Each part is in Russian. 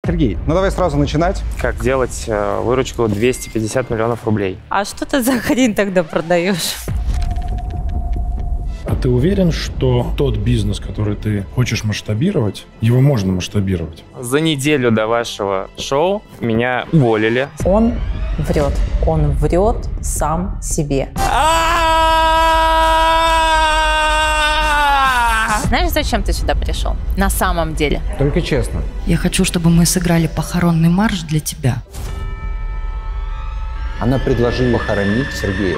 Сергей, ну давай сразу начинать. Как делать выручку 250 миллионов рублей. А что ты за хрень тогда продаешь? А ты уверен, что тот бизнес, который ты хочешь масштабировать, его можно масштабировать? За неделю до вашего шоу меня уволили. Он врет. Он врет сам себе. Знаешь, зачем ты сюда пришел? На самом деле. Только честно. Я хочу, чтобы мы сыграли похоронный марш для тебя. Она предложила похоронить Сергея.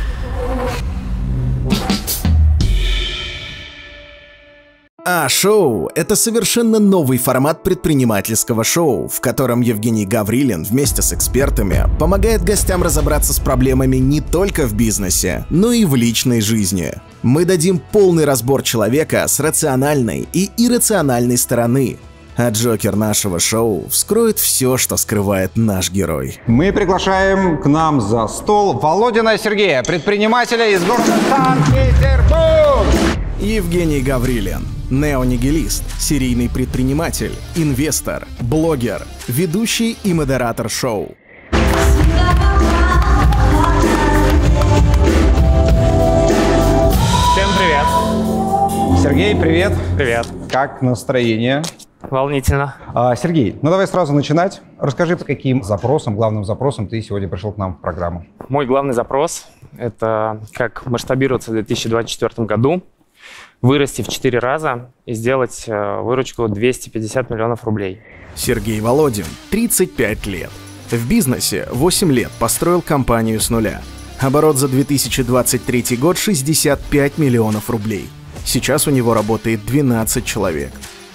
А-шоу – это совершенно новый формат предпринимательского шоу, в котором Евгений Гаврилин вместе с экспертами помогает гостям разобраться с проблемами не только в бизнесе, но и в личной жизни. Мы дадим полный разбор человека с рациональной и иррациональной стороны, а Джокер нашего шоу вскроет все, что скрывает наш герой. Мы приглашаем к нам за стол Володина Сергея, предпринимателя из города Санкт-Петербург. Евгений Гаврилин. Неонигилист, серийный предприниматель, инвестор, блогер, ведущий и модератор шоу. Всем привет. Сергей, привет. Привет. Как настроение? Волнительно. Сергей, ну давай сразу начинать. Расскажи, по каким запросам, главным запросам ты сегодня пришел к нам в программу. Мой главный запрос – это как масштабироваться в 2024 году, вырасти в 4 раза и сделать выручку 250 миллионов рублей. Сергей Володин, 35 лет. В бизнесе 8 лет построил компанию с нуля. Оборот за 2023 год 65 миллионов рублей. Сейчас у него работает 12 человек.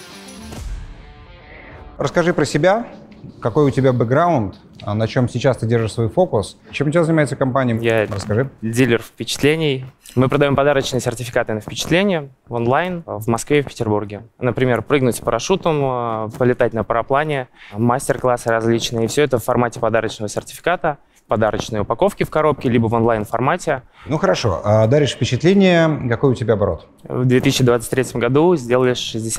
Расскажи про себя, какой у тебя бэкграунд, на чем сейчас ты держишь свой фокус, чем у тебя занимается компания? Я Расскажи. дилер впечатлений. Мы продаем подарочные сертификаты на впечатления в онлайн в Москве и в Петербурге. Например, прыгнуть с парашютом, полетать на параплане, мастер-классы различные. И все это в формате подарочного сертификата, в подарочной упаковке в коробке, либо в онлайн-формате. Ну хорошо, даришь впечатление, какой у тебя оборот? В 2023 году сделали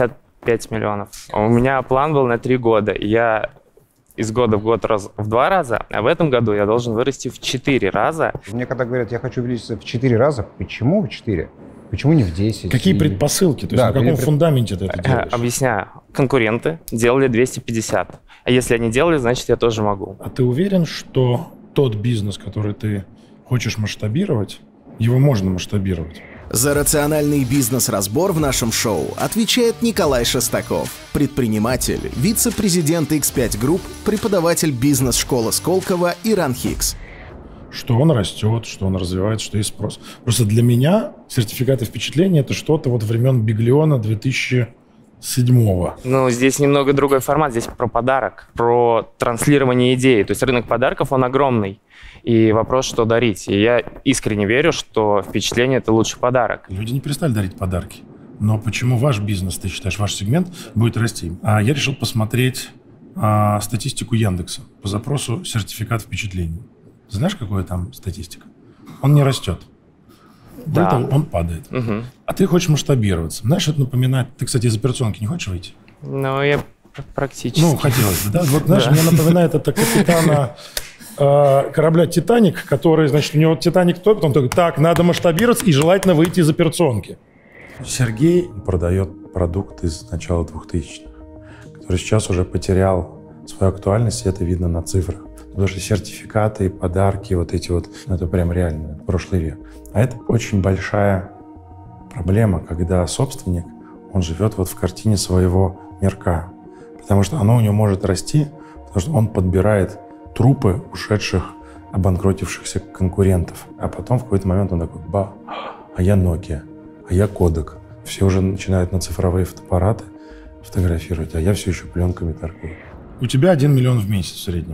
65 миллионов. У меня план был на 3 года. Я из года в год рос в 2 раза, а в этом году я должен вырасти в 4 раза. Мне когда говорят, я хочу увеличиться в 4 раза, почему в 4? Почему не в 10? Какие предпосылки? То есть на каком фундаменте ты это делаешь? Объясняю. Конкуренты делали 250. А если они делали, значит, я тоже могу. А ты уверен, что тот бизнес, который ты хочешь масштабировать, его можно масштабировать? За рациональный бизнес-разбор в нашем шоу отвечает Николай Шестаков, предприниматель, вице-президент X5 Group, преподаватель бизнес-школы Сколково и Ранхикс. Что он растет, что он развивается, что есть спрос. Просто для меня сертификаты впечатления – это что-то вот времен Биглиона 2007-го. Ну, здесь немного другой формат. Здесь про подарок, про транслирование идеи. То есть рынок подарков, он огромный. И вопрос, что дарить. И я искренне верю, что впечатление – это лучший подарок. Люди не перестали дарить подарки. Но почему ваш бизнес, ты считаешь, ваш сегмент будет расти? Я решил посмотреть статистику Яндекса по запросу «Сертификат впечатлений». Знаешь, какая там статистика? Он не растет. Да. Он падает. Угу. А ты хочешь масштабироваться. Знаешь, это напоминает... Ты, кстати, из операционки не хочешь выйти? Ну, я практически. Ну, хотелось бы, да? Вот, знаешь, мне напоминает это капитана корабля «Титаник», который, значит, у него «Титаник» топит, он такой, так, надо масштабироваться и желательно выйти из операционки. Сергей продает продукт из начала 2000-х, который сейчас уже потерял свою актуальность, и это видно на цифрах. Потому что сертификаты, подарки, вот эти вот, это прям реально прошлый век. А это очень большая проблема, когда собственник, он живет вот в картине своего мирка. Потому что оно у него может расти, потому что он подбирает трупы ушедших, обанкротившихся конкурентов. А потом в какой-то момент он такой, а я Nokia, а я Kodak. Все уже начинают на цифровые фотоаппараты фотографировать, а я все еще пленками торгую. У тебя 1 миллион в месяц в среднем.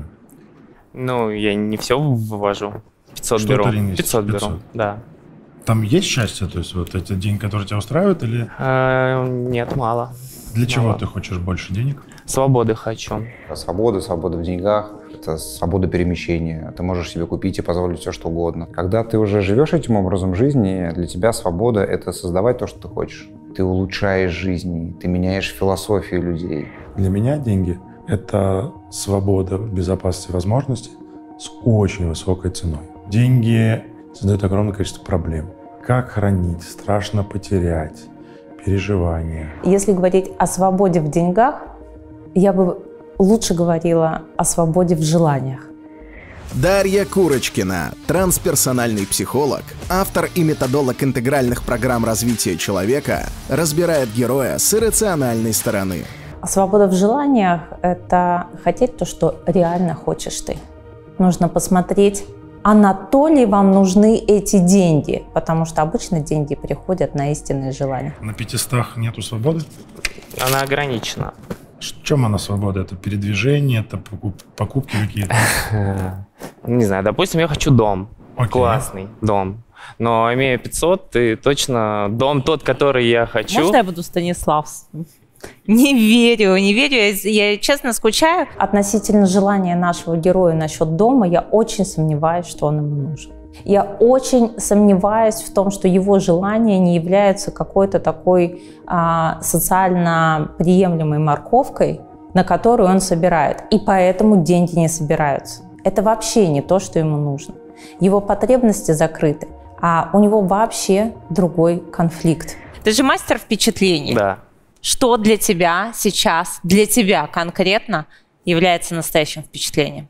Ну, я не все вывожу. 500 беру. 500 беру, да. Там есть счастье? То есть вот этот день, который тебя устраивает, или? Нет, мало. Для чего мало. ты хочешь больше денег? Свободы хочу. Свобода в деньгах, это свобода перемещения. Ты можешь себе купить и позволить все, что угодно. Когда ты уже живешь этим образом жизни, для тебя свобода – это создавать то, что ты хочешь. Ты улучшаешь жизни, ты меняешь философию людей. Для меня деньги Это свобода, безопасность и возможности с очень высокой ценой. Деньги создают огромное количество проблем. Как хранить, страшно потерять, переживания. Если говорить о свободе в деньгах, я бы лучше говорила о свободе в желаниях. Дарья Курочкина, трансперсональный психолог, автор и методолог интегральных программ развития человека, разбирает героя с иррациональной стороны. Свобода в желаниях – это хотеть то, что реально хочешь ты. Нужно посмотреть, а на то ли вам нужны эти деньги, потому что обычно деньги приходят на истинные желания. На 500 нету свободы? Она ограничена. В чем она свобода? Это передвижение, это покупки какие-то? Не знаю, допустим, я хочу дом. Окей. Классный дом. Но имея 500, ты точно дом тот, который я хочу. Можно я буду Станиславским? Не верю. Я честно скучаю. Относительно желания нашего героя насчет дома, я очень сомневаюсь, что он ему нужен. Я очень сомневаюсь в том, что его желания не являются какой-то такой социально приемлемой морковкой, на которую он собирает. И поэтому деньги не собираются. Это вообще не то, что ему нужно. Его потребности закрыты, а у него вообще другой конфликт. Ты же мастер впечатлений. Да. Что для тебя сейчас, для тебя конкретно является настоящим впечатлением?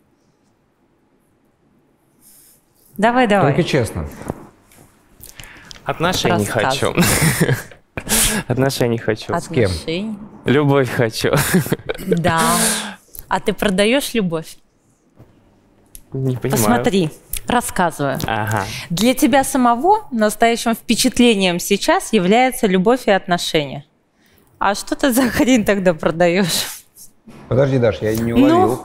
Давай. Только честно. Отношений хочу. Отношений хочу. С кем? Отношений. Любовь хочу. Да. А ты продаешь любовь? Не понимаю. Посмотри, рассказываю. Ага. Для тебя самого настоящим впечатлением сейчас является любовь и отношения. А что ты за хрень тогда продаешь? Подожди, Даш, я не уловил.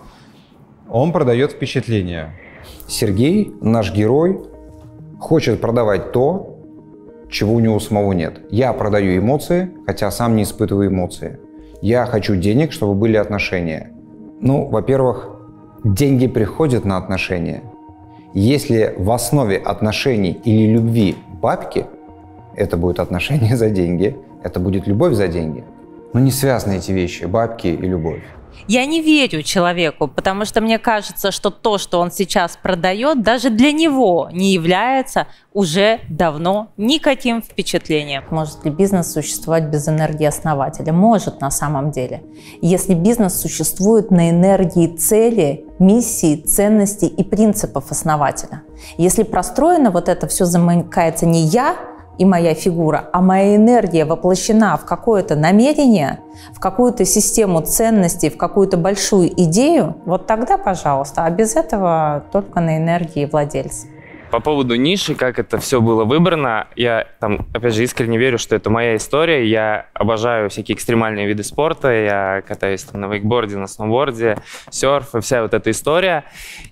Он продает впечатление. Сергей, наш герой, хочет продавать то, чего у него самого нет. Я продаю эмоции, хотя сам не испытываю эмоции. Я хочу денег, чтобы были отношения. Ну, во-первых, деньги приходят на отношения. Если в основе отношений или любви бабки, это будет отношения за деньги, это будет любовь за деньги. Но не связаны эти вещи, бабки и любовь. Я не верю человеку, потому что мне кажется, что то, что он сейчас продает, даже для него не является уже давно никаким впечатлением. Может ли бизнес существовать без энергии основателя? Может, на самом деле. Если бизнес существует на энергии цели, миссии, ценностей и принципов основателя. Если простроено вот это все замыкается не я и моя фигура, а моя энергия воплощена в какое-то намерение, в какую-то систему ценностей, в какую-то большую идею, вот тогда, пожалуйста. А без этого только на энергии владельца. По поводу ниши, как это все было выбрано, я там, опять же, искренне верю, что это моя история. Я обожаю всякие экстремальные виды спорта. Я катаюсь там на вейкборде, на сноуборде, серф и вся вот эта история.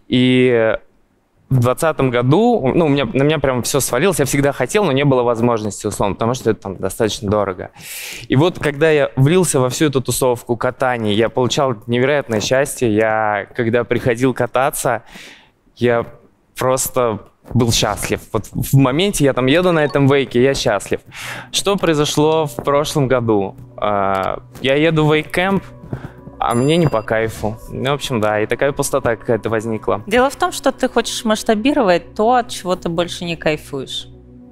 И в 2020 году, на меня прям все свалилось. Я всегда хотел, но не было возможности, условно, потому что это там достаточно дорого. И вот когда я влился во всю эту тусовку катаний, я получал невероятное счастье. Когда приходил кататься, я просто был счастлив. Вот в моменте я там еду на этом вейке, я счастлив. Что произошло в прошлом году? Я еду в вейк-кэмп, а мне не по кайфу. В общем, да, и такая пустота какая-то возникла. Дело в том, что ты хочешь масштабировать то, от чего ты больше не кайфуешь.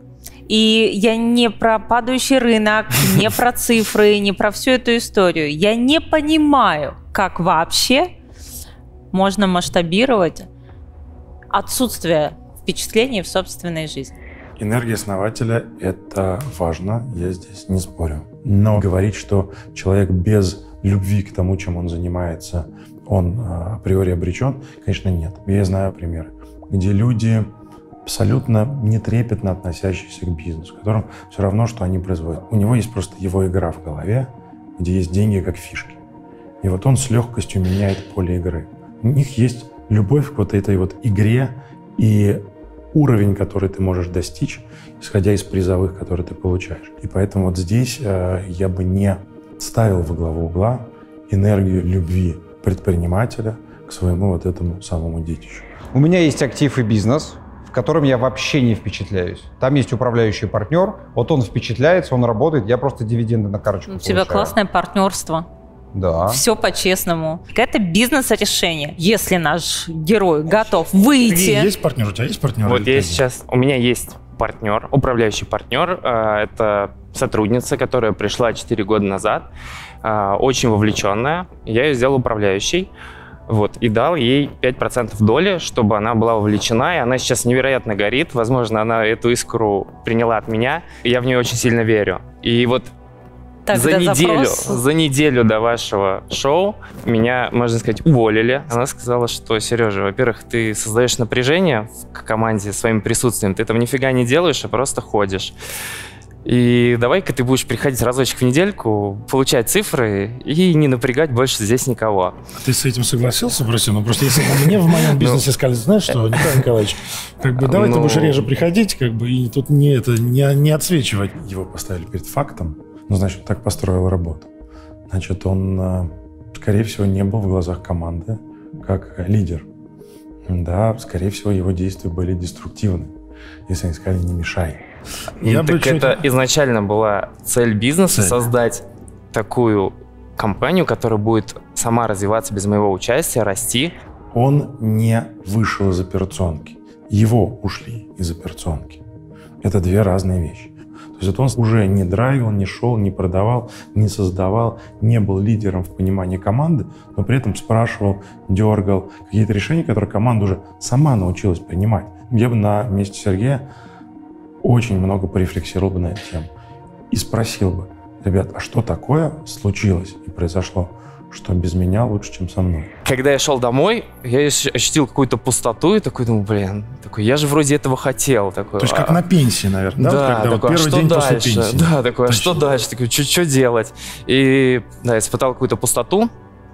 И я не про падающий рынок, не про цифры, не про всю эту историю. Я не понимаю, как вообще можно масштабировать отсутствие впечатлений в собственной жизни. Энергия основателя – это важно, я здесь не спорю. Но говорить, что человек без любви к тому, чем он занимается, он априори обречен, конечно, нет. Я знаю примеры, где люди абсолютно нетрепетно относящиеся к бизнесу, которым все равно, что они производят. У него есть просто его игра в голове, где есть деньги как фишки. И вот он с легкостью меняет поле игры. У них есть любовь к вот этой вот игре и уровень, который ты можешь достичь, исходя из призовых, которые ты получаешь. И поэтому вот здесь я бы не ставил во главу угла энергию любви предпринимателя к своему вот этому самому детищу. У меня есть актив и бизнес, в котором я вообще не впечатляюсь. Там есть управляющий партнер, вот он впечатляется, он работает, я просто дивиденды на карточку У тебя получаю. классное партнерство. Да. Все по-честному. Это бизнес-решение. Если наш герой готов выйти... Есть партнер? У тебя есть партнер? Вот я сейчас... У меня есть партнер, управляющий партнер. Это сотрудница, которая пришла 4 года назад, очень вовлеченная. Я ее сделал управляющей. Вот, и дал ей 5% доли, чтобы она была вовлечена, и она сейчас невероятно горит. Возможно, она эту искру приняла от меня, и я в нее очень сильно верю. И вот за неделю до вашего шоу меня, можно сказать, уволили. Она сказала, что, Сережа, во-первых, ты создаешь напряжение в команде своим присутствием, ты там нифига не делаешь, а просто ходишь. И давай-ка ты будешь приходить разочек в недельку, получать цифры и не напрягать больше здесь никого. Ты с этим согласился, прости? Ну, просто если бы мне в моем бизнесе сказали, знаешь что, Николай Николаевич, давай ты будешь реже приходить, и тут не отсвечивать. Его поставили перед фактом, значит, так построил работу. Значит, он, скорее всего, не был в глазах команды как лидер. Да, скорее всего, его действия были деструктивны, если они сказали «не мешай». Это изначально была цель бизнеса — создать такую компанию, которая будет сама развиваться без моего участия, расти. Он не вышел из операционки. Его ушли из операционки. Это две разные вещи. То есть он уже не драйвил, не шел, не продавал, не создавал, не был лидером в понимании команды, но при этом спрашивал, дергал какие-то решения, которые команда уже сама научилась принимать. Я бы на месте Сергея очень много порефлексировал бы на эту тему и спросил бы: ребят, а что такое случилось и произошло, что без меня лучше, чем со мной? Когда я шел домой, я ощутил какую-то пустоту и такой думаю, я же вроде этого хотел. Такой, то есть как на пенсии, наверное, да? Когда такой, первый день дальше? После пенсии. Да, такой, а что дальше? Такой, что делать? И да, испытал какую-то пустоту,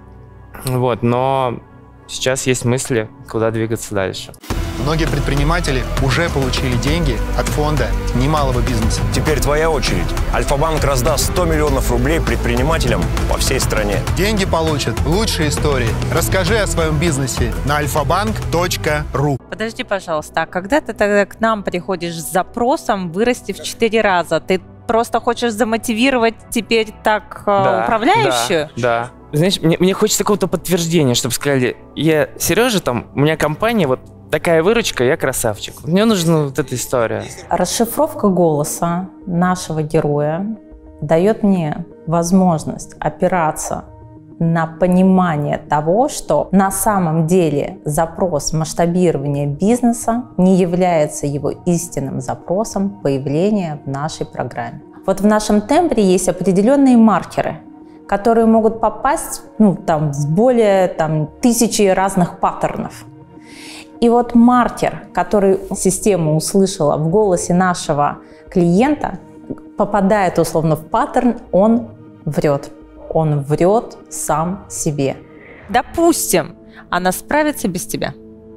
вот, но сейчас есть мысли, куда двигаться дальше. Многие предприниматели уже получили деньги от фонда немалого бизнеса. Теперь твоя очередь. Альфа-банк раздаст 100 миллионов рублей предпринимателям по всей стране. Деньги получат лучшие истории. Расскажи о своем бизнесе на alfabank.ru. Подожди, пожалуйста, а когда ты тогда к нам приходишь с запросом вырасти в 4 раза? Ты просто хочешь замотивировать теперь так управляющую? Да. Знаешь, мне хочется какого-то подтверждения, чтобы сказали: Сережа, у меня компания, вот такая выручка, я красавчик. Мне нужна вот эта история. Расшифровка голоса нашего героя дает мне возможность опираться на понимание того, что на самом деле запрос масштабирования бизнеса не является его истинным запросом появления в нашей программе. Вот в нашем тембре есть определенные маркеры, которые могут попасть в более 1000 разных паттернов. И вот маркер, который система услышала в голосе нашего клиента, попадает условно в паттерн, он врет. Он врет сам себе. Допустим, она справится без тебя.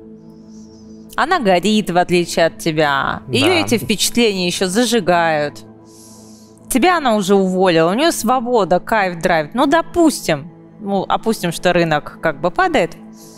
Она горит, в отличие от тебя. Ее эти впечатления еще зажигают. Тебя она уже уволила, у нее свобода, кайф, драйв. Допустим, опустим, что рынок падает.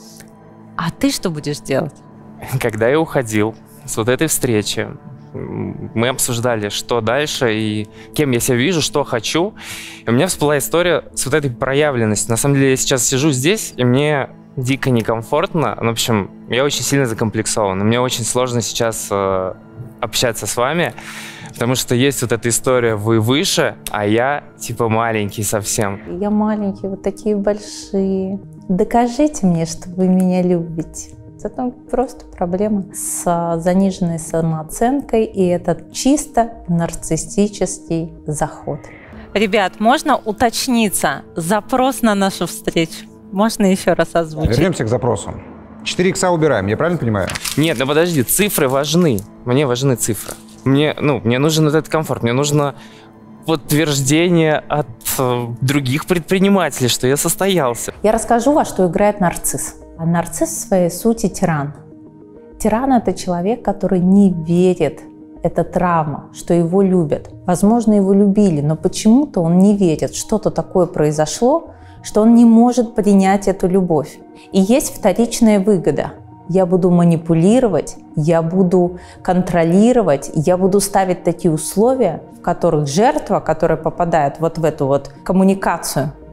А ты что будешь делать? Когда я уходил с вот этой встречи, мы обсуждали, что дальше и кем я себя вижу, что хочу. И у меня всплыла история с вот этой проявленностью. На самом деле я сейчас сижу здесь, и мне дико некомфортно. В общем, я очень сильно закомплексован. Мне очень сложно сейчас общаться с вами, потому что есть вот эта история: вы выше, а я маленький совсем. Я маленький, вы такие большие. Докажите мне, что вы меня любите. Это просто проблема с заниженной самооценкой, и это чисто нарциссический заход. Ребят, можно уточниться? Запрос на нашу встречу можно еще раз озвучить? Вернемся к запросу. 4 икса убираем, я правильно понимаю? Нет, подожди, цифры важны. Мне важны цифры. Мне нужен этот комфорт, мне нужно подтверждение от других предпринимателей, что я состоялся. Я расскажу, во что играет нарцисс. А нарцисс в своей сути тиран. Тиран – это человек, который не верит, это травма, что его любят. Возможно, его любили, но почему-то он не верит, что-то такое произошло, что он не может принять эту любовь. И есть вторичная выгода. Я буду манипулировать, я буду контролировать, я буду ставить такие условия, в которых жертва, которая попадает в эту коммуникацию,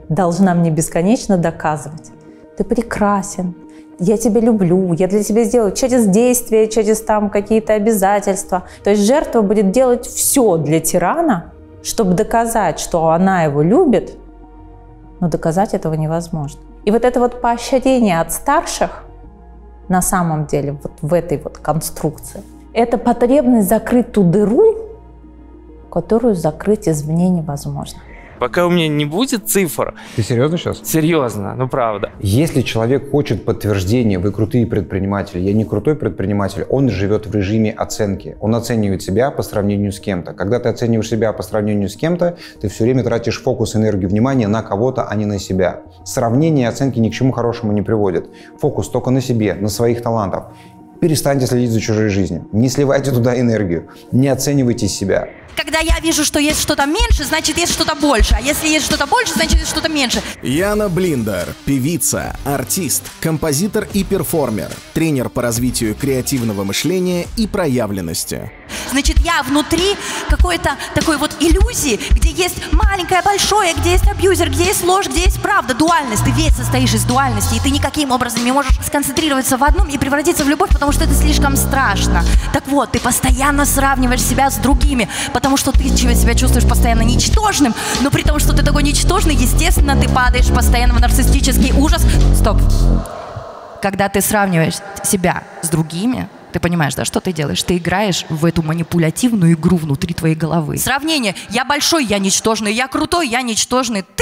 должна мне бесконечно доказывать: ты прекрасен, я тебя люблю, я для тебя сделаю через действия, через там какие-то обязательства. То есть жертва будет делать все для тирана, чтобы доказать, что она его любит, но доказать этого невозможно. И вот это вот поощрение от старших на самом деле вот в этой вот конструкции – это потребность закрыть ту дыру, которую закрыть извне невозможно. Пока у меня не будет цифр... Ты серьезно сейчас? Серьезно, ну правда. Если человек хочет подтверждения, вы крутые предприниматели, я не крутой предприниматель, он живет в режиме оценки. Он оценивает себя по сравнению с кем-то. Когда ты оцениваешь себя по сравнению с кем-то, ты все время тратишь фокус, энергию, внимание на кого-то, а не на себя. Сравнение и оценки ни к чему хорошему не приводят. Фокус только на себе, на своих талантах. Перестаньте следить за чужой жизнью. Не сливайте туда энергию. Не оценивайте себя. Когда я вижу, что есть что-то меньше, значит есть что-то больше. А если есть что-то больше, значит есть что-то меньше. Яна Блиндер – певица, артист, композитор и перформер, тренер по развитию креативного мышления и проявленности. Значит, я внутри какой-то такой вот иллюзии, где есть маленькое, большое, где есть абьюзер, где есть ложь, где есть правда, дуальность. Ты весь состоишь из дуальности, и ты никаким образом не можешь сконцентрироваться в одном и превратиться в любовь, потому что это слишком страшно. Так вот, ты постоянно сравниваешь себя с другими, потому что ты себя чувствуешь постоянно ничтожным, но при том, что ты такой ничтожный, естественно, ты падаешь постоянно в нарциссический ужас. Стоп. Когда ты сравниваешь себя с другими, ты понимаешь, да, что ты делаешь? Ты играешь в эту манипулятивную игру внутри твоей головы. Сравнение. Я большой, я ничтожный. Я крутой, я ничтожный. Ты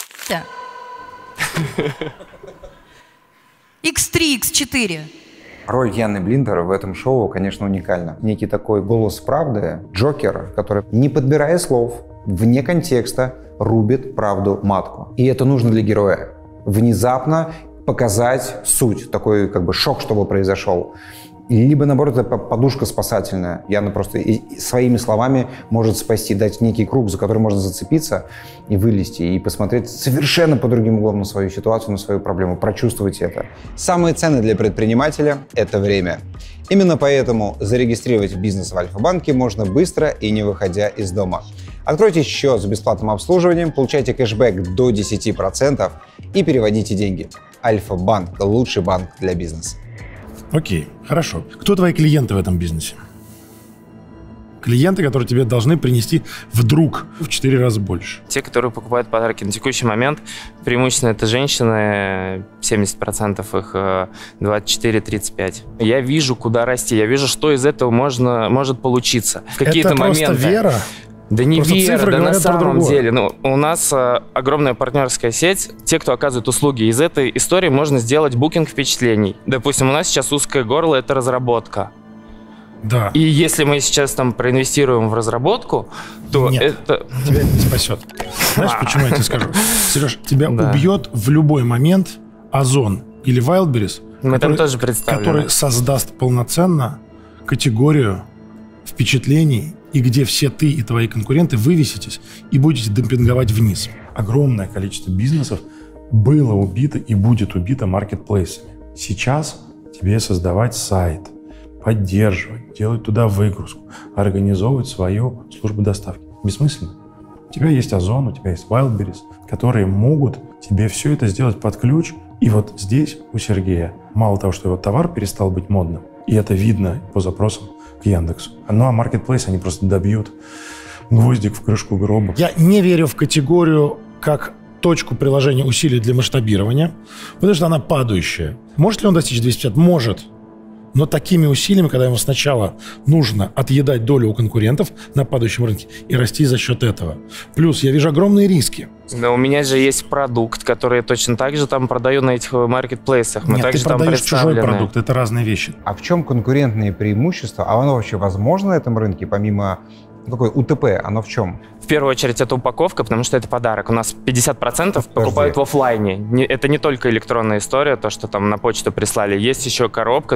не X3, X4. Роль Яны Блиндер в этом шоу, конечно, уникальна. Некий такой голос правды, Джокер, который, не подбирая слов, вне контекста, рубит правду матку. И это нужно для героя. Внезапно показать суть, такой как бы шок, чтобы произошел. Либо, наоборот, это подушка спасательная. Яна просто своими словами может спасти, дать некий круг, за который можно зацепиться и вылезти, и посмотреть совершенно по другим углом на свою ситуацию, на свою проблему, прочувствовать это. Самое ценное для предпринимателя – это время. Именно поэтому зарегистрировать бизнес в Альфа-банке можно быстро и не выходя из дома. Откройте счет с бесплатным обслуживанием, получайте кэшбэк до 10% и переводите деньги. Альфа-банк – лучший банк для бизнеса. Окей, хорошо. Кто твои клиенты в этом бизнесе? Клиенты, которые тебе должны принести вдруг в 4 раза больше. Те, которые покупают подарки на текущий момент, преимущественно это женщины, 70% их 24-35. Я вижу, куда расти, я вижу, что из этого может получиться. В какие-то моменты. Это просто вера? Да не просто вера, да на самом другое. деле. Ну, у нас огромная партнерская сеть. Те, кто оказывает услуги, из этой истории можно сделать букинг впечатлений. Допустим, у нас сейчас узкое горло – это разработка. Да. И если мы сейчас там проинвестируем в разработку, то нет, это... тебя это не спасет. Знаешь, почему я тебе скажу? Сереж, тебя убьет в любой момент Озон или Wildberries, который создаст полноценно категорию впечатлений, и где все ты и твои конкуренты вывеситесь и будете демпинговать вниз. Огромное количество бизнесов было убито и будет убито маркетплейсами. Сейчас тебе создавать сайт, поддерживать, делать туда выгрузку, организовывать свою службу доставки. Бессмысленно. У тебя есть Озон, у тебя есть Wildberries, которые могут тебе все это сделать под ключ. И вот здесь у Сергея мало того, что его товар перестал быть модным, и это видно по запросам к Яндексу. Ну а маркетплейс они просто добьют гвоздик в крышку гроба. Я не верю в категорию как точку приложения усилий для масштабирования, потому что она падающая. Может ли он достичь 250? Может. Но такими усилиями, когда ему сначала нужно отъедать долю у конкурентов на падающем рынке и расти за счет этого. Плюс я вижу огромные риски. Но у меня же есть продукт, который я точно так же там продаю на этих маркетплейсах. Мы Нет, также ты продаешь там представлены. чужой продукт, это разные вещи. А в чем конкурентные преимущества? А оно вообще возможно на этом рынке, помимо... Какое УТП, оно в чем? В первую очередь это упаковка, потому что это подарок. У нас 50% покупают в офлайне. Это не только электронная история, то, что там на почту прислали. Есть еще коробка,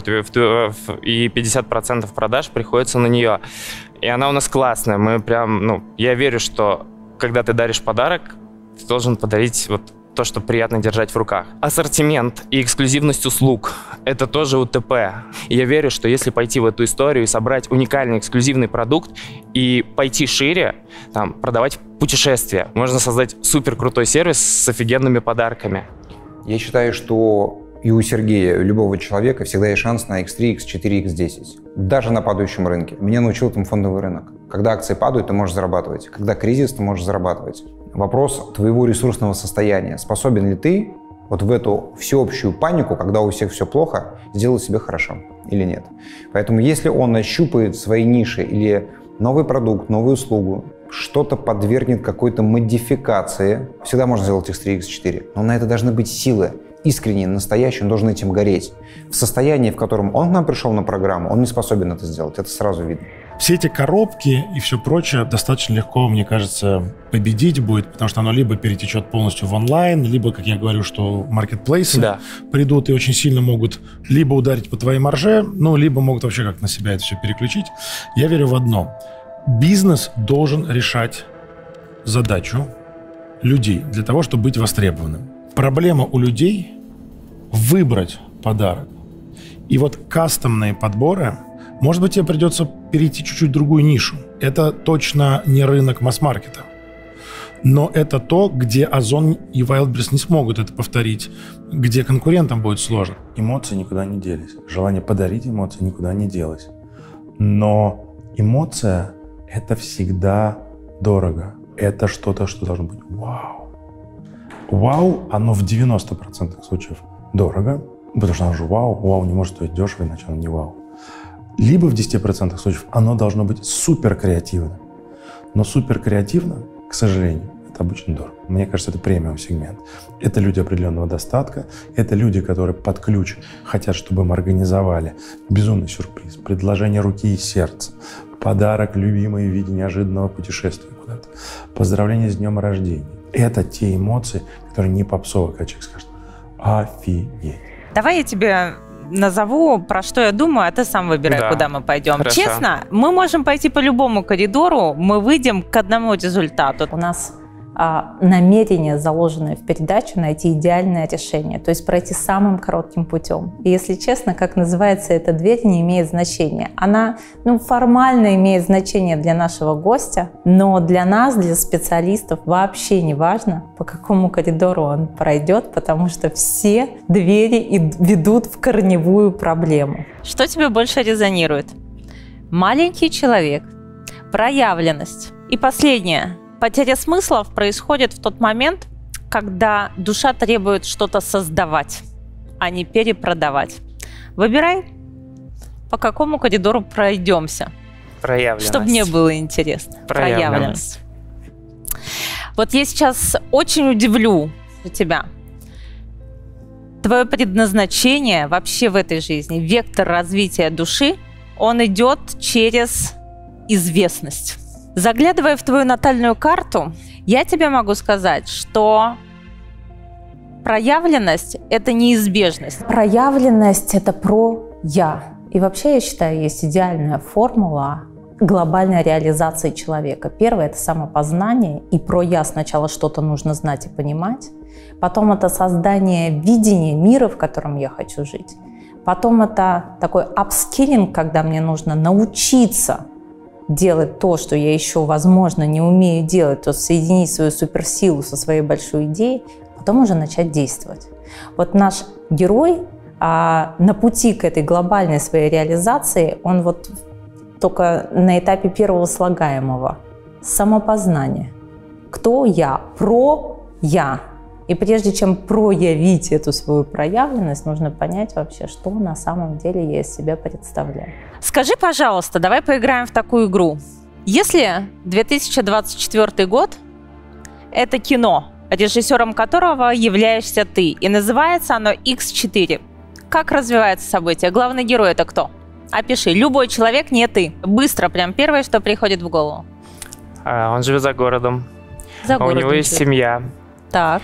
и 50% продаж приходится на нее. И она у нас классная. Мы прям, я верю, что когда ты даришь подарок, ты должен подарить вот то, что приятно держать в руках. Ассортимент и эксклюзивность услуг. это тоже УТП. И я верю, что если пойти в эту историю и собрать уникальный эксклюзивный продукт и пойти шире, там, продавать путешествия, можно создать супер крутой сервис с офигенными подарками. Я считаю, что и у Сергея, и у любого человека всегда есть шанс на X3, X4, X10. Даже на падающем рынке. Меня научил этому фондовый рынок. Когда акции падают, ты можешь зарабатывать. Когда кризис, ты можешь зарабатывать. Вопрос твоего ресурсного состояния. Способен ли ты вот в эту всеобщую панику, когда у всех все плохо, сделать себе хорошо или нет? Поэтому если он нащупает свои ниши или новый продукт, новую услугу, что-то подвергнет какой-то модификации, всегда можно сделать X3, X4. Но на это должны быть силы. Искренне, настоящий, он должен этим гореть. В состоянии, в котором он к нам пришел на программу, он не способен это сделать. Это сразу видно. Все эти коробки и все прочее достаточно легко, мне кажется, победить будет, потому что оно либо перетечет полностью в онлайн, либо, как я говорю, что маркетплейсы придут и очень сильно могут либо ударить по твоей марже, ну, либо могут вообще как на себя это все переключить. Я верю в одно. Бизнес должен решать задачу людей для того, чтобы быть востребованным. Проблема у людей – выбрать подарок. И вот кастомные подборы, может быть, тебе придется перейти чуть-чуть в другую нишу. Это точно не рынок масс-маркета. Но это то, где Озон и Wildberries не смогут это повторить, где конкурентам будет сложно. Эмоции никуда не делись. Желание подарить эмоции никуда не делось. Но эмоция – это всегда дорого. Это что-то, что должно быть вау. Вау, оно в 90% случаев дорого, потому что оно же вау, вау не может стоить дешево, иначе оно не вау. Либо в 10% случаев оно должно быть супер креативно. Но супер креативно, к сожалению, это обычно дорого. Мне кажется, это премиум сегмент. Это люди определенного достатка, это люди, которые под ключ хотят, чтобы им организовали безумный сюрприз, предложение руки и сердца, подарок любимый в виде неожиданного путешествия куда-то, поздравление с днем рождения. Это те эмоции, которые не попсовые, когда человек скажет «офигеть». Давай я тебе назову, про что я думаю, а ты сам выбирай, куда мы пойдем. Хорошо. Честно, мы можем пойти по любому коридору, мы выйдем к одному результату. У нас намерение, заложенное в передачу, найти идеальное решение, то есть пройти самым коротким путем. И если честно, как называется эта дверь, не имеет значения. Она формально имеет значение для нашего гостя, но для нас, для специалистов вообще не важно, по какому коридору он пройдет, потому что все двери ведут в корневую проблему. Что тебе больше резонирует? Маленький человек, проявленность. И последнее. Потеря смыслов происходит в тот момент, когда душа требует что-то создавать, а не перепродавать. Выбирай, по какому коридору пройдемся. Проявленность. Чтобы мне было интересно. Проявленность. Вот я сейчас очень удивлю тебя. Твое предназначение вообще в этой жизни, вектор развития души, он идет через известность. Заглядывая в твою натальную карту, я тебе могу сказать, что проявленность – это неизбежность. Проявленность – это про «я». И вообще, я считаю, есть идеальная формула глобальной реализации человека. Первое – это самопознание, и про «я» сначала что-то нужно знать и понимать. Потом это создание видения мира, в котором я хочу жить. Потом это такой апскиллинг, когда мне нужно научиться делать то, что я еще, возможно, не умею делать, то соединить свою суперсилу со своей большой идеей, потом уже начать действовать. Вот наш герой на пути к этой глобальной своей реализации, он вот только на этапе первого слагаемого – самопознание. Кто я? Про я. И прежде чем проявить эту свою проявленность, нужно понять вообще, что на самом деле я из себя представляю. Скажи, пожалуйста, давай поиграем в такую игру. Если 2024 год – это кино, режиссером которого являешься ты, и называется оно X4, как развивается событие? Главный герой – это кто? Опиши. Любой человек, не ты. Быстро, прям первое, что приходит в голову. Он живет за городом. За городом. У него есть семья. Так.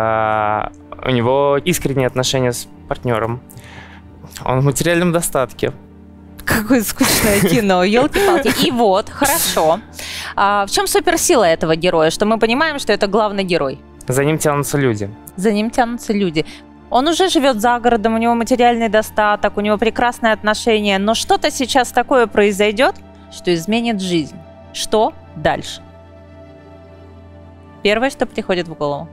У него искренние отношения с партнером. Он в материальном достатке. Какое скучное кино, елки-палки. И вот, хорошо. В чем суперсила этого героя? Что мы понимаем, что это главный герой. За ним тянутся люди. За ним тянутся люди. Он уже живет за городом, у него материальный достаток, у него прекрасные отношения, но что-то сейчас такое произойдет, что изменит жизнь. Что дальше? Первое, что приходит в голову.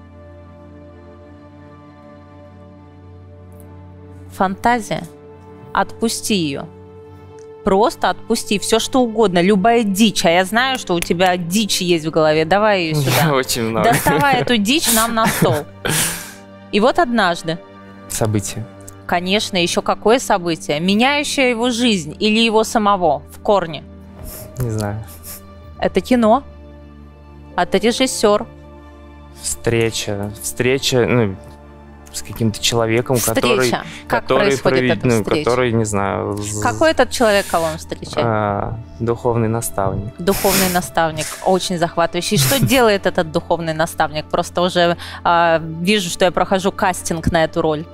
Фантазия. Отпусти ее. Просто отпусти все, что угодно, любая дичь. А я знаю, что у тебя дичь есть в голове. Давай ее сюда. Очень много. Доставай эту дичь нам на стол. И вот однажды. Событие. Конечно, еще какое событие? Меняющее его жизнь или его самого в корне? Не знаю. Это кино. А ты режиссер. Встреча, ну, с каким-то человеком, Встреча. Как происходит эта встреча? Который, не знаю... Какой этот человек, кого он встречает? Духовный наставник. Духовный наставник, очень захватывающий. Что делает этот духовный наставник? Просто уже вижу, что я прохожу кастинг на эту роль.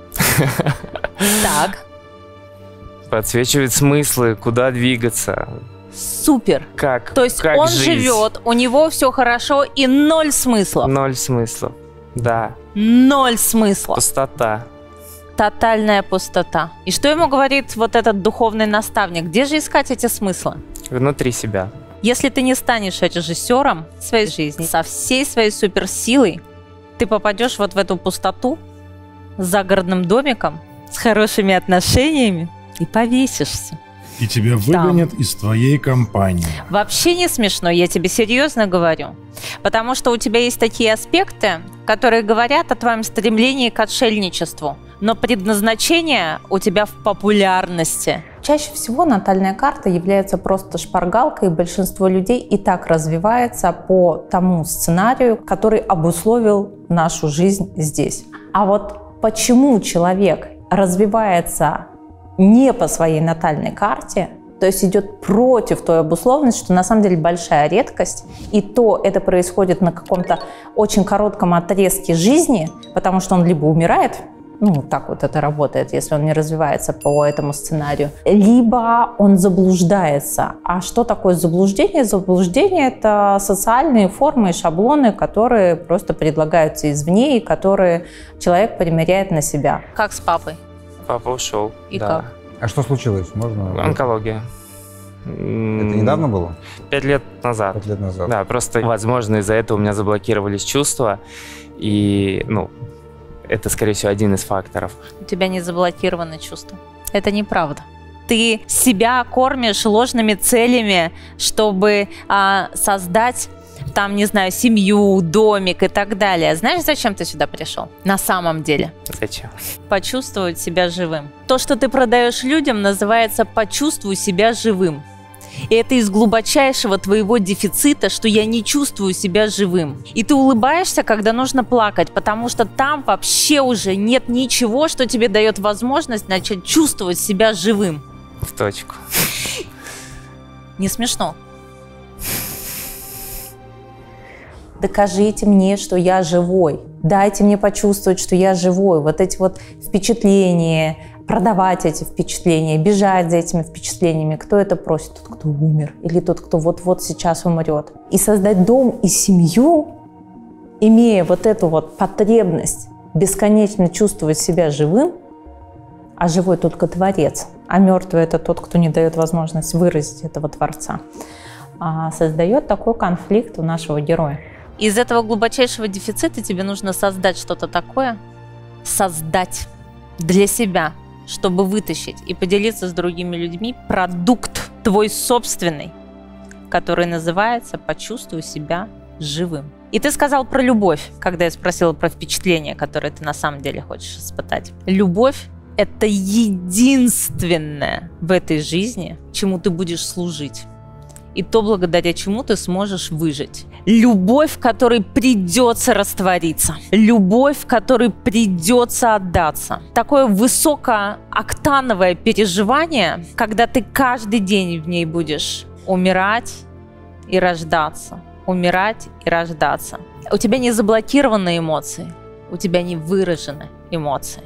Так. Подсвечивает смыслы, куда двигаться. Супер. Как? То есть как он жить? живет, у него все хорошо и ноль смысла. Ноль смыслов, да. Ноль смысла. Пустота. Тотальная пустота. И что ему говорит вот этот духовный наставник? Где же искать эти смыслы? Внутри себя. Если ты не станешь режиссером своей жизни, со всей своей суперсилой, ты попадешь вот в эту пустоту с загородным домиком, с хорошими отношениями и повесишься. И тебя выгонят из твоей компании. Вообще не смешно, я тебе серьезно говорю. Потому что у тебя есть такие аспекты, которые говорят о твоем стремлении к отшельничеству. Но предназначение у тебя в популярности. Чаще всего натальная карта является просто шпаргалкой, и большинство людей и так развивается по тому сценарию, который обусловил нашу жизнь здесь. А вот почему человек развивается не по своей натальной карте, то есть идет против той обусловленности, что на самом деле большая редкость, и то это происходит на каком-то очень коротком отрезке жизни, потому что он либо умирает, ну, так вот это работает, если он не развивается по этому сценарию, либо он заблуждается. А что такое заблуждение? Заблуждение – это социальные формы и шаблоны, которые просто предлагаются извне, и которые человек примеряет на себя. Как с папой? Папа ушел. И да. как? А что случилось? Можно? Онкология. Это недавно было? 5 лет назад. 5 лет назад. Да, просто, возможно, из-за этого у меня заблокировались чувства. И, ну, это, скорее всего, один из факторов. У тебя не заблокированы чувства. Это неправда. Ты себя кормишь ложными целями, чтобы создать, там, не знаю, семью, домик и так далее. Знаешь, зачем ты сюда пришел? На самом деле. Зачем? Почувствовать себя живым. То, что ты продаешь людям, называется «почувствуй себя живым». И это из глубочайшего твоего дефицита, что я не чувствую себя живым. И ты улыбаешься, когда нужно плакать, потому что там вообще уже нет ничего, что тебе дает возможность начать чувствовать себя живым. В точку. Не смешно. Докажите мне, что я живой. Дайте мне почувствовать, что я живой. Вот эти вот впечатления, продавать эти впечатления, бежать за этими впечатлениями. Кто это просит? Тот, кто умер. Или тот, кто вот-вот сейчас умрет. И создать дом и семью, имея вот эту вот потребность бесконечно чувствовать себя живым, а живой только Творец, а мертвый – это тот, кто не дает возможность выразить этого Творца, создает такой конфликт у нашего героя. Из этого глубочайшего дефицита тебе нужно создать что-то такое, создать для себя, чтобы вытащить и поделиться с другими людьми продукт твой собственный, который называется «Почувствуй себя живым». И ты сказал про любовь, когда я спросила про впечатление, которое ты на самом деле хочешь испытать. Любовь – это единственное в этой жизни, чему ты будешь служить. И то, благодаря чему ты сможешь выжить. Любовь, которой придется раствориться. Любовь, которой придется отдаться. Такое высокооктановое переживание, когда ты каждый день в ней будешь умирать и рождаться. Умирать и рождаться. У тебя не заблокированы эмоции, у тебя не выражены эмоции.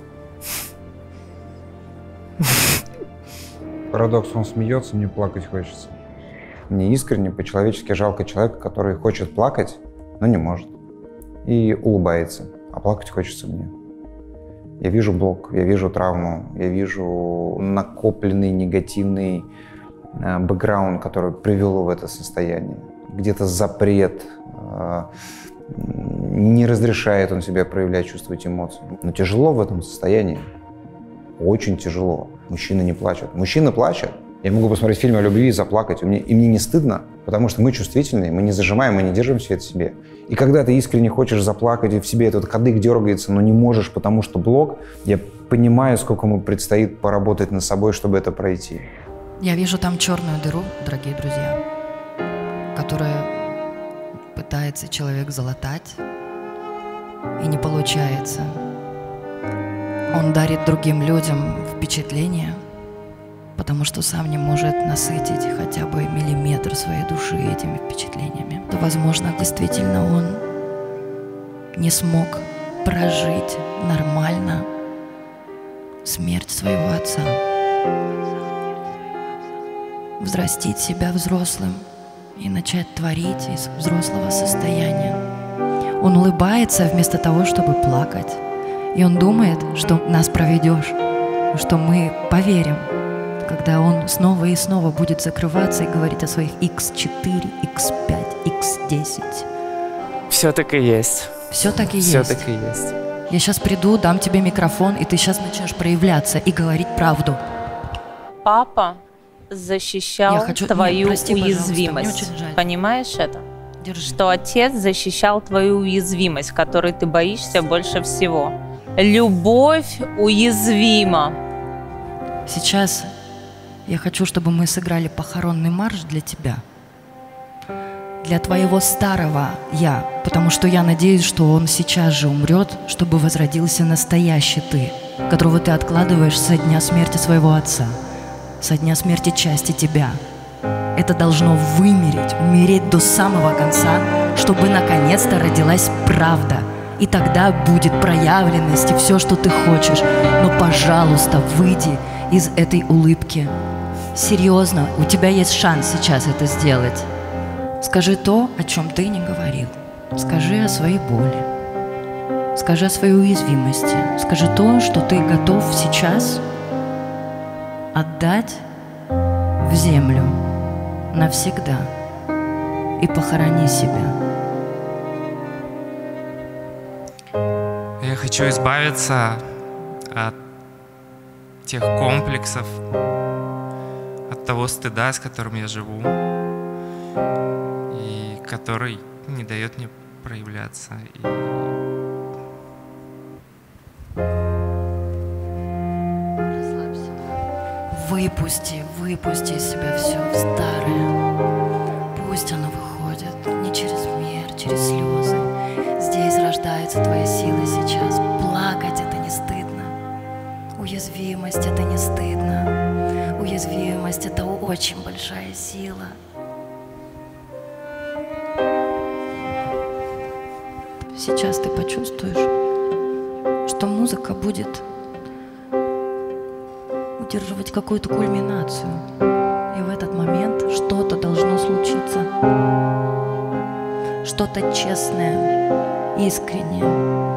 Парадокс, он смеется, мне плакать хочется. Мне искренне, по-человечески жалко человека, который хочет плакать, но не может. И улыбается, а плакать хочется мне. Я вижу блок, я вижу травму, я вижу накопленный негативный бэкграунд, который привел его в это состояние. Где-то запрет, не разрешает он себе проявлять, чувствовать эмоции. Но тяжело в этом состоянии, очень тяжело. Мужчины не плачут. Мужчины плачут. Я могу посмотреть фильм о любви и заплакать, и мне не стыдно, потому что мы чувствительные, мы не зажимаем, мы не держим все это в себе. И когда ты искренне хочешь заплакать, и в себе этот кадык дергается, но не можешь, потому что блок, я понимаю, сколько ему предстоит поработать над собой, чтобы это пройти. Я вижу там черную дыру, дорогие друзья, которую пытается человек залатать, и не получается. Он дарит другим людям впечатление, потому что сам не может насытить хотя бы миллиметр своей души этими впечатлениями. То, возможно, действительно он не смог прожить нормально смерть своего отца. Взрастить себя взрослым и начать творить из взрослого состояния. Он улыбается вместо того, чтобы плакать. И он думает, что нас проведешь, что мы поверим, когда он снова и снова будет закрываться и говорить о своих X4, X5, X10. Все так и есть. Все так и есть. Все так и есть. Я сейчас приду, дам тебе микрофон, и ты сейчас начнешь проявляться и говорить правду. Папа защищал твою уязвимость. Мне очень жаль. Понимаешь это? Держи. Что отец защищал твою уязвимость, которой ты боишься больше всего. Любовь уязвима. Сейчас я хочу, чтобы мы сыграли похоронный марш для тебя. Для твоего старого «я». Потому что я надеюсь, что он сейчас же умрет, чтобы возродился настоящий ты, которого ты откладываешь со дня смерти своего отца, со дня смерти части тебя. Это должно вымереть, умереть до самого конца, чтобы наконец-то родилась правда. И тогда будет проявленность и все, что ты хочешь. Но, пожалуйста, выйди из этой улыбки. Серьезно, у тебя есть шанс сейчас это сделать. Скажи то, о чем ты не говорил. Скажи о своей боли. Скажи о своей уязвимости. Скажи то, что ты готов сейчас отдать в землю навсегда. И похорони себя. Я хочу избавиться от тех комплексов, от того стыда, с которым я живу, и который не дает мне проявляться. Выпусти из себя все старое. Пусть оно выходит не через мир, через слезы. Здесь рождается твоя сила сейчас. Плакать — это не стыдно. Уязвимость — это не стыдно. Уязвимость — это очень большая сила. Сейчас ты почувствуешь, что музыка будет удерживать какую-то кульминацию. И в этот момент что-то должно случиться. Что-то честное, искреннее.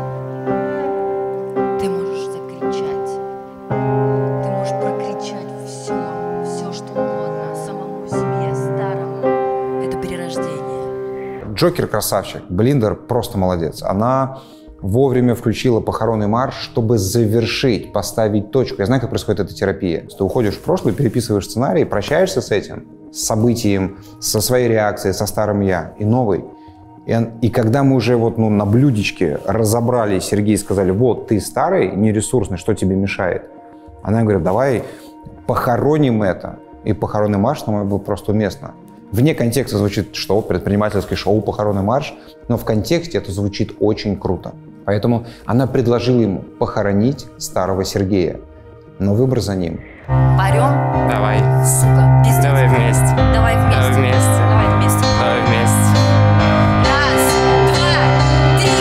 Ты можешь закричать. Ты можешь прокричать все, что угодно, самому себе, старому. Это перерождение. Джокер красавчик, Блиндер просто молодец. Она вовремя включила похоронный марш, чтобы завершить, поставить точку. Я знаю, как происходит эта терапия. Ты уходишь в прошлое, переписываешь сценарий, прощаешься с этим, с событием, со своей реакцией, со старым «я» и новый. И когда мы уже на блюдечке разобрали, Сергей сказали: вот, ты старый, нересурсный, что тебе мешает? Она говорит: давай похороним это. И похоронный марш, на мой взгляд, был просто уместно. Вне контекста звучит что? Предпринимательское шоу «Похоронный марш», но в контексте это звучит очень круто. Поэтому она предложила ему похоронить старого Сергея, но выбор за ним. Парем? Давай. Сука, пиздец. Давай вместе. Давай вместе. Давай вместе. Давай вместе. Давай вместе. Раз, два, три.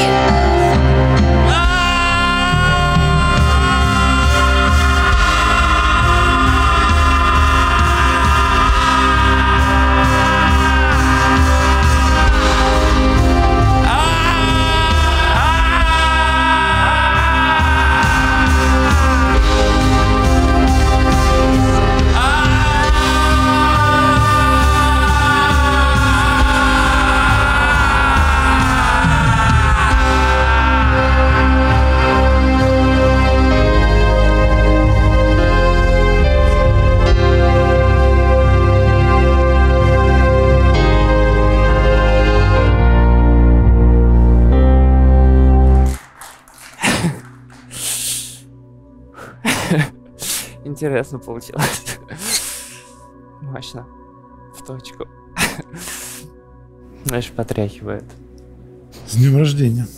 Интересно получилось. Мощно. В точку. Знаешь, потряхивает. С днем рождения.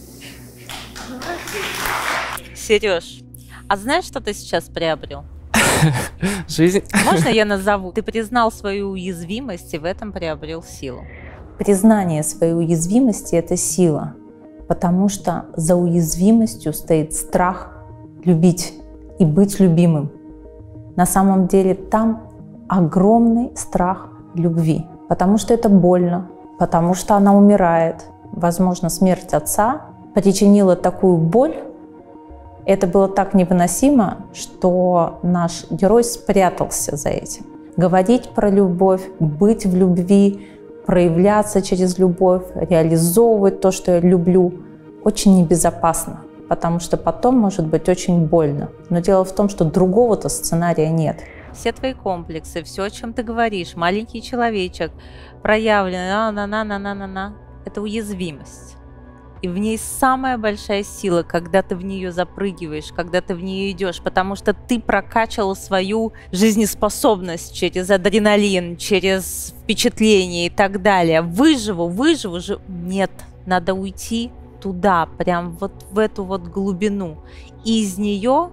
Сереж, а знаешь, что ты сейчас приобрел? Жизнь. Можно я назову? Ты признал свою уязвимость и в этом приобрел силу. Признание своей уязвимости – это сила, потому что за уязвимостью стоит страх любить и быть любимым. На самом деле там огромный страх любви, потому что это больно, потому что она умирает. Возможно, смерть отца причинила такую боль. Это было так невыносимо, что наш герой спрятался за этим. Говорить про любовь, быть в любви, проявляться через любовь, реализовывать то, что я люблю, очень небезопасно, потому что потом может быть очень больно. Но дело в том, что другого-то сценария нет. Все твои комплексы, все, о чем ты говоришь, маленький человечек, проявленный, это уязвимость. И в ней самая большая сила, когда ты в нее запрыгиваешь, когда ты в нее идешь, потому что ты прокачивал свою жизнеспособность через адреналин, через впечатление и так далее. Выживу же. Нет, надо уйти туда, прям вот в эту вот глубину. И из нее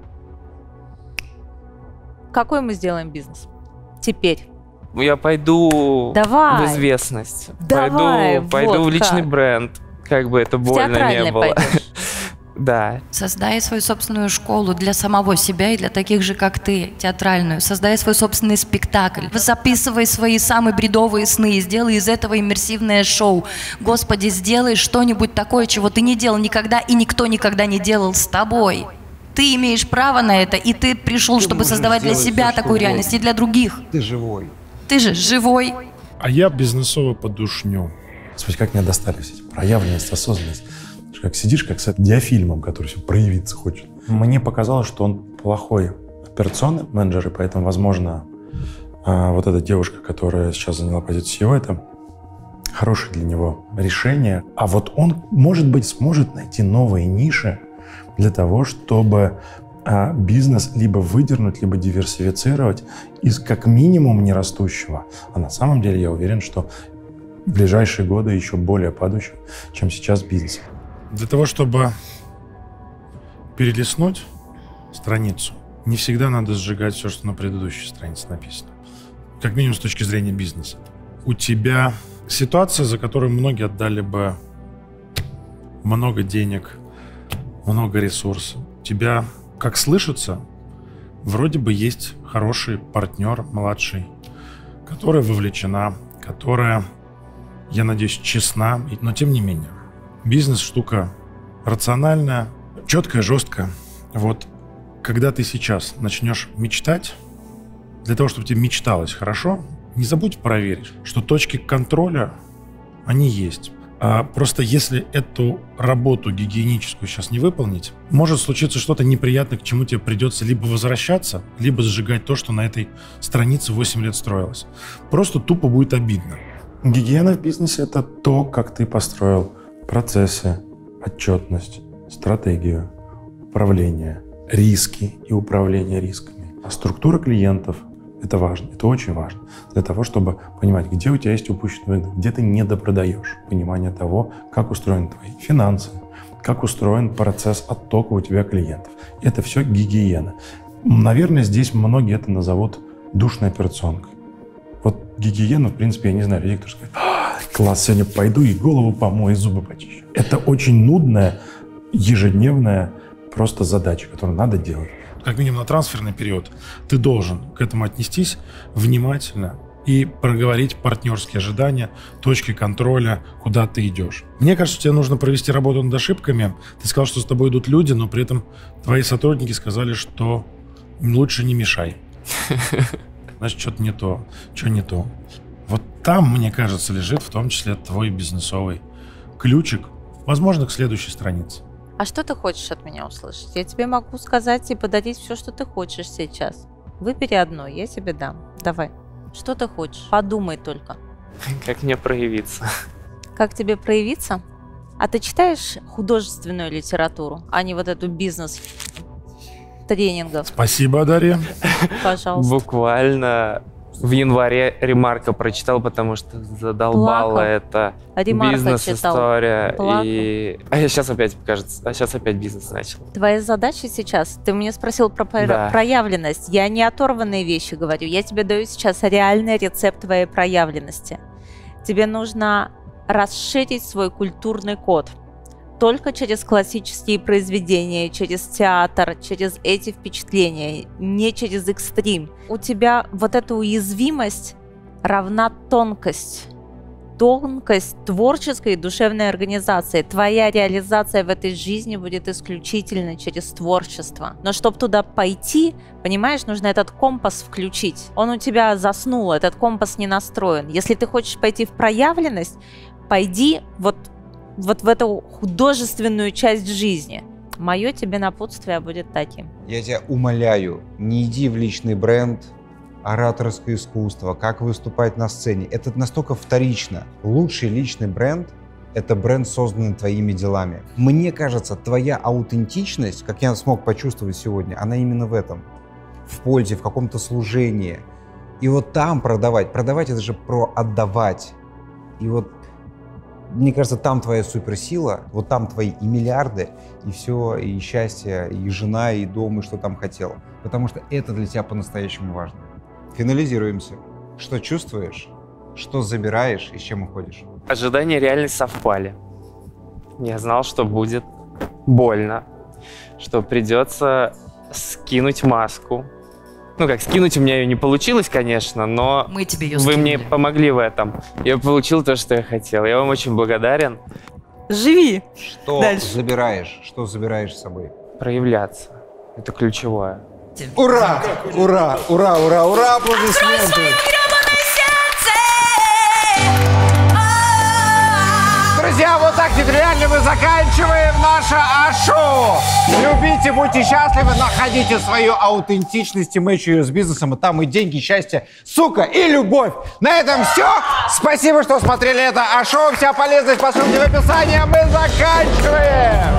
какой мы сделаем бизнес? Теперь. Я пойду Давай. в известность. Давай, пойду вот в личный как. бренд. Как бы это больно не было. Да. Создай свою собственную школу для самого себя и для таких же, как ты, театральную. Создай свой собственный спектакль. Записывай свои самые бредовые сны и сделай из этого иммерсивное шоу. Господи, сделай что-нибудь такое, чего ты не делал никогда и никто никогда не делал с тобой. Ты имеешь право на это, и ты пришел, чтобы создавать для себя такую реальность и для других. Ты живой. Ты же живой. А я бизнесово подушню. Смотри, как меня достали все эти проявленность, осознанность. Как сидишь, как с диафильмом, который все проявиться хочет. Мне показалось, что он плохой операционный менеджер, и поэтому, возможно, вот эта девушка, которая сейчас заняла позицию CEO, это хорошее для него решение. А вот он, может быть, сможет найти новые ниши для того, чтобы бизнес либо выдернуть, либо диверсифицировать из как минимум нерастущего. А на самом деле я уверен, что в ближайшие годы еще более падающего, чем сейчас бизнес. Для того, чтобы перелистнуть страницу, не всегда надо сжигать все, что на предыдущей странице написано. Как минимум с точки зрения бизнеса. У тебя ситуация, за которую многие отдали бы много денег, много ресурсов. У тебя, как слышится, вроде бы есть хороший партнер, младший, которая вовлечена, которая, я надеюсь, честна, но тем не менее. Бизнес штука рациональная, четкая, жесткая. Вот когда ты сейчас начнешь мечтать, для того, чтобы тебе мечталось хорошо, не забудь проверить, что точки контроля, они есть. А просто если эту работу гигиеническую сейчас не выполнить, может случиться что-то неприятное, к чему тебе придется либо возвращаться, либо сжигать то, что на этой странице 8 лет строилось. Просто тупо будет обидно. Гигиена в бизнесе – это то, как ты построил процессы, отчетность, стратегию, управление, риски и управление рисками. А структура клиентов – это важно, это очень важно для того, чтобы понимать, где у тебя есть упущенный рынок, где ты недопродаешь, понимание того, как устроены твои финансы, как устроен процесс оттока у тебя клиентов. Это все гигиена. Наверное, здесь многие это назовут душной операционкой. Вот гигиена, в принципе, я не знаю, людей, кто скажет: класс, сегодня пойду и голову помою, и зубы почищу. Это очень нудная, ежедневная просто задача, которую надо делать. Как минимум на трансферный период ты должен к этому отнестись внимательно и проговорить партнерские ожидания, точки контроля, куда ты идешь. Мне кажется, тебе нужно провести работу над ошибками. Ты сказал, что с тобой идут люди, но при этом твои сотрудники сказали, что лучше не мешай. Значит, что-то не то, что не то. Вот там, мне кажется, лежит в том числе твой бизнесовый ключик, возможно, к следующей странице. А что ты хочешь от меня услышать? Я тебе могу сказать и подарить все, что ты хочешь сейчас. Выбери одно, я тебе дам. Давай. Что ты хочешь? Подумай только. Как мне проявиться? Как тебе проявиться? А ты читаешь художественную литературу, а не вот эту бизнес? тренингов. Спасибо, Дарья. Пожалуйста. Буквально в январе ремарка прочитал, потому что задолбала эта бизнес-история. А я сейчас опять, кажется, сейчас опять бизнес начал. Твоя задача сейчас, ты меня спросил про проявленность. Я не оторванные вещи говорю, я тебе даю сейчас реальный рецепт твоей проявленности. Тебе нужно расширить свой культурный код. Только через классические произведения, через театр, через эти впечатления, не через экстрим. У тебя вот эта уязвимость равна тонкость. Тонкость творческой и душевной организации. Твоя реализация в этой жизни будет исключительно через творчество. Но чтобы туда пойти, понимаешь, нужно этот компас включить. Он у тебя заснул, этот компас не настроен. Если ты хочешь пойти в проявленность, пойди вот в эту художественную часть жизни. Мое тебе напутствие будет таким. Я тебя умоляю, не иди в личный бренд, ораторское искусство, как выступать на сцене. Это настолько вторично. Лучший личный бренд – это бренд, созданный твоими делами. Мне кажется, твоя аутентичность, как я смог почувствовать сегодня, она именно в этом. В пользе, в каком-то служении. И вот там продавать. Продавать – это же про отдавать. И вот мне кажется, там твоя суперсила, вот там твои и миллиарды, и все, и счастье, и жена, и дом, и что там хотела. Потому что это для тебя по-настоящему важно. Финализируемся. Что чувствуешь, что забираешь и с чем уходишь? Ожидания и реальность совпали. Я знал, что будет больно, что придется скинуть маску. Ну как, скинуть у меня ее не получилось, конечно, но мы тебе ее вы скинули. мне помогли в этом. Я получил то, что я хотел. Я вам очень благодарен. Живи! Что забираешь? Что забираешь с собой? Проявляться. Это ключевое. Ура! Ура! Ура! Ура! Ура! Аплодисменты! Друзья, вот так реально мы заканчиваем наше шоу. Любите, будьте счастливы, находите свою аутентичность и мэчь ее с бизнесом, и там и деньги, счастье, сука, и любовь. На этом все. Спасибо, что смотрели это шоу. Вся полезность по ссылке в описании. Мы заканчиваем.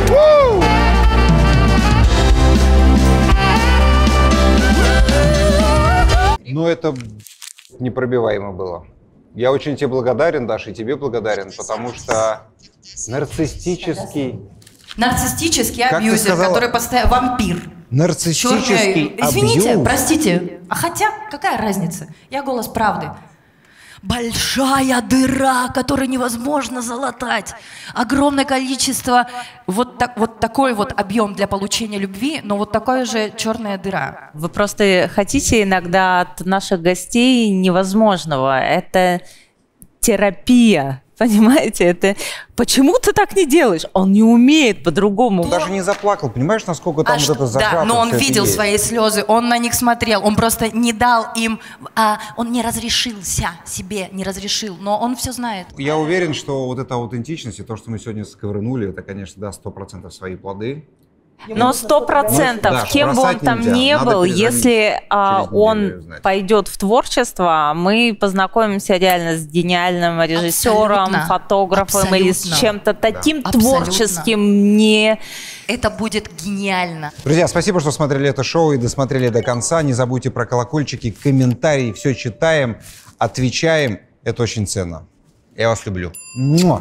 Ну, это непробиваемо было. Я очень тебе благодарен, Даша, и тебе благодарен, потому что нарциссический абьюзер, который постоянно вампир. Нарциссический абьюз. Извините, простите. А хотя, какая разница? Я голос правды. Большая дыра, которую невозможно залатать. Огромное количество, вот такой вот объем для получения любви, но вот такая же черная дыра. Вы просто хотите иногда от наших гостей невозможного. Это терапия. Понимаете, это почему ты так не делаешь? Он не умеет по-другому. Он даже не заплакал, понимаешь, насколько там вот это зажато. Да, но он видел свои слезы, он на них смотрел, он просто не дал им, он не разрешился себе, не разрешил, но он все знает. Я уверен, что вот эта аутентичность и то, что мы сегодня сковырнули, это, конечно, даст 100% свои плоды. Но 100%, кем бы он там ни был, если он пойдет в творчество, мы познакомимся реально с гениальным режиссером, фотографом или с чем-то таким творческим. Это будет гениально. Друзья, спасибо, что смотрели это шоу и досмотрели до конца. Не забудьте про колокольчики, комментарии, все читаем, отвечаем. Это очень ценно. Я вас люблю. Муа!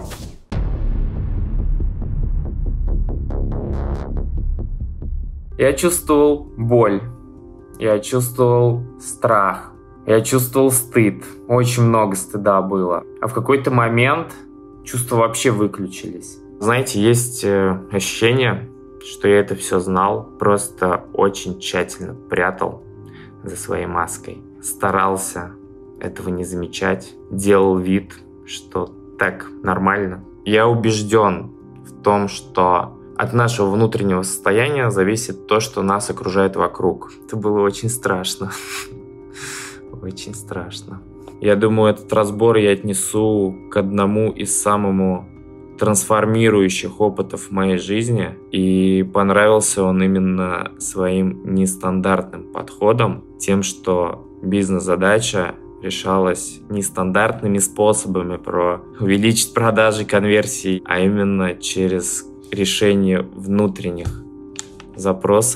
Я чувствовал боль, я чувствовал страх, я чувствовал стыд. Очень много стыда было. А в какой-то момент чувства вообще выключились. Знаете, есть ощущение, что я это все знал, просто очень тщательно прятал за своей маской. Старался этого не замечать, делал вид, что так нормально. Я убежден в том, что от нашего внутреннего состояния зависит то, что нас окружает вокруг. Это было очень страшно. Очень страшно. Я думаю, этот разбор я отнесу к одному из самых трансформирующих опытов в моей жизни. И понравился он именно своим нестандартным подходом, тем, что бизнес-задача решалась нестандартными способами про увеличить продажи, конверсии, а именно через решение внутренних запросов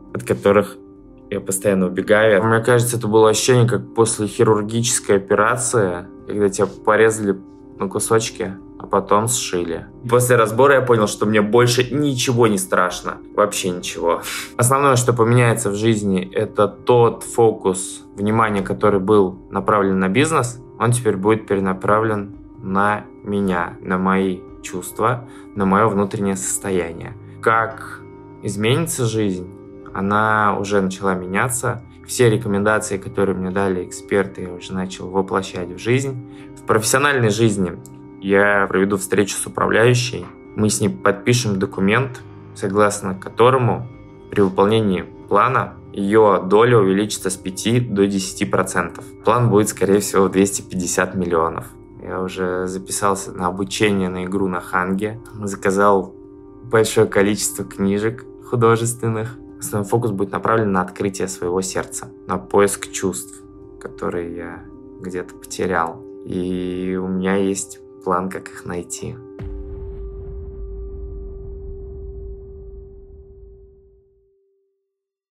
от которых я постоянно убегаю. Мне кажется, это было ощущение, как после хирургической операции, когда тебя порезали на кусочки, а потом сшили. После разбора я понял, что мне больше ничего не страшно. Вообще ничего. Основное, что поменяется в жизни, это тот фокус внимания, который был направлен на бизнес, он теперь будет перенаправлен на меня, на мои чувства, на мое внутреннее состояние. Как изменится жизнь? Она уже начала меняться. Все рекомендации, которые мне дали эксперты, я уже начал воплощать в жизнь. В профессиональной жизни я проведу встречу с управляющей. Мы с ней подпишем документ, согласно которому при выполнении плана ее доля увеличится с 5 до 10%. План будет, скорее всего, 250 миллионов. Я уже записался на обучение на игру на Ханге. Заказал большое количество книжек художественных. Основной фокус будет направлен на открытие своего сердца, на поиск чувств, которые я где-то потерял. И у меня есть план, как их найти.